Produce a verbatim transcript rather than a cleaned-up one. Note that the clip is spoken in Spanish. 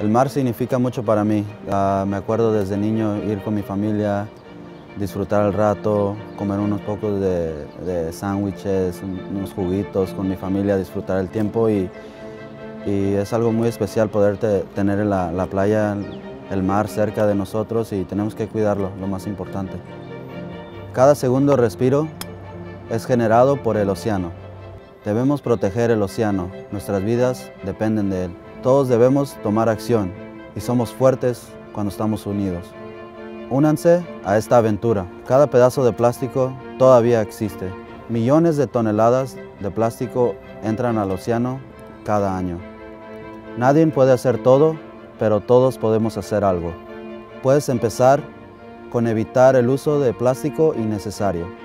El mar significa mucho para mí. Uh, me acuerdo desde niño ir con mi familia, disfrutar el rato, comer unos pocos de, de sándwiches, unos juguitos con mi familia, disfrutar el tiempo y, y es algo muy especial poder te, tener la, la playa, el mar cerca de nosotros y tenemos que cuidarlo, lo más importante. Cada segundo respiro es generado por el océano. Debemos proteger el océano, nuestras vidas dependen de él. Todos debemos tomar acción y somos fuertes cuando estamos unidos. Únanse a esta aventura. Cada pedazo de plástico todavía existe. Millones de toneladas de plástico entran al océano cada año. Nadie puede hacer todo, pero todos podemos hacer algo. Puedes empezar con evitar el uso de plástico innecesario.